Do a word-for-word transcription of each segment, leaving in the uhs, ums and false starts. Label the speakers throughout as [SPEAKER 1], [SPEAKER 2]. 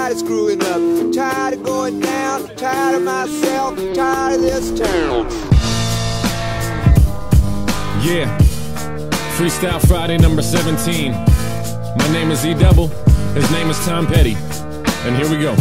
[SPEAKER 1] tired of screwing up, tired of going down, tired of myself, tired of this town.
[SPEAKER 2] Yeah, Freestyle Friday number seventeen. My name is E Double, his name is Tom Petty, and here we go.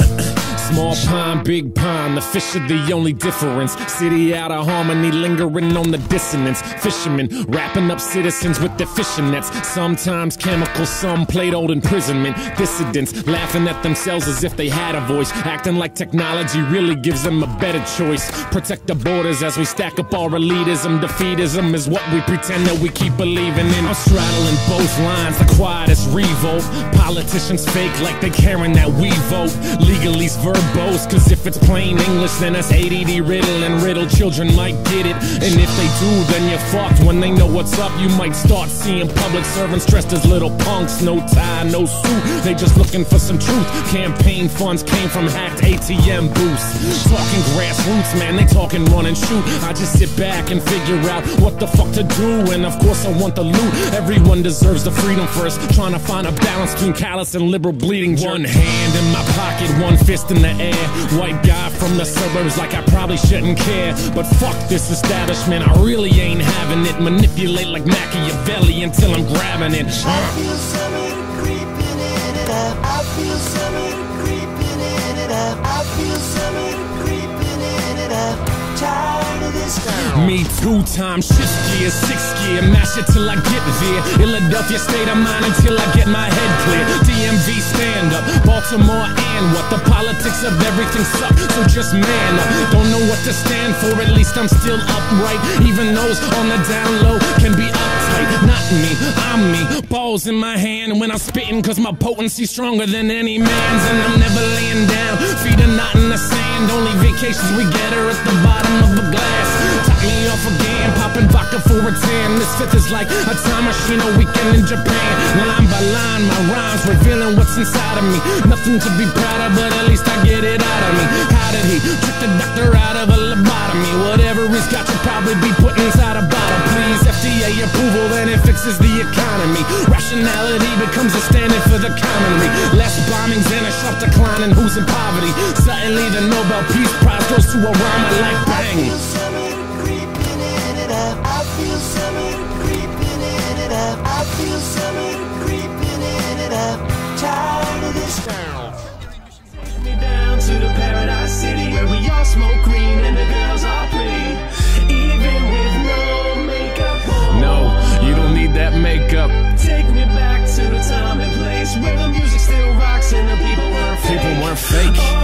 [SPEAKER 2] Small pond, big pond, the fish are the only difference. City out of harmony, lingering on the dissonance. Fishermen wrapping up citizens with their fishing nets. Sometimes chemical, some played old imprisonment. Dissidents laughing at themselves as if they had a voice, acting like technology really gives them a better choice. Protect the borders as we stack up our elitism. Defeatism is what we pretend that we keep believing in. I'm straddling both lines, the quietest revolt. Politicians fake like they caring that we vote. Legalese verbose, cause if it's plain English, then that's A D D riddle, and riddle children might get it. And if they do, then you're fucked. When they know what's up, you might start seeing public servants dressed as little punks. No tie, no suit, they just looking for some truth. Campaign funds came from hacked A T M booths. Talking grassroots, man, they talking run and shoot. I just sit back and figure out what the fuck to do, and of course I want the loot. Everyone deserves the freedom first, trying to find a balance between callous and liberal bleeding. One hand in my pocket, one fist in the air. White guy from the suburbs like I probably shouldn't care, but fuck this establishment, I really ain't having it. Manipulate like Machiavelli until I'm grabbing it. uh.
[SPEAKER 3] I feel something creeping in it up. I feel something creeping in it up. I feel something creeping in it up. Tired of this town.
[SPEAKER 2] Me two times, shift gear, six gear, mash it till I get there. Philadelphia state of mind until I get my head clear. D M V stand up, Baltimore and what? The politics of everything suck, so just man up. Don't know what to stand for, at least I'm still upright. Even those on the down low can be uptight. Not me, I'm me, balls in my hand when I'm spitting, cause my potency's stronger than any man's. And I'm never laying down, feet are not in the sand. Only vacations we get are at the bottom of a glass. Top me off again, popping vodka for a tan. This fifth is like a time machine, a weekend in Japan. Line by line, my rhymes revealing what's inside of me. Nothing to be proud of, but at least I get it out of me. How did he trick the doctor out of a lobotomy? Whatever he's got, you'll probably be put inside a bottle. Please, F D A approval, then it fixes the economy. Rationality becomes a standard for the commonly. Less bombings and a sharp decline in who's in poverty. Suddenly the Nobel Peace Prize goes to Obama like bang.
[SPEAKER 3] I feel something creeping in it up. I feel something creeping in it up. I feel something creeping in it up. Tired of this town.
[SPEAKER 4] Take me down to the Paradise City, where we all smoke green and the girls are pretty, even with no makeup on.
[SPEAKER 2] No, you don't need that makeup.
[SPEAKER 4] Take me back to the time and place where the music still rocks and the people weren't fake.
[SPEAKER 2] People weren't fake.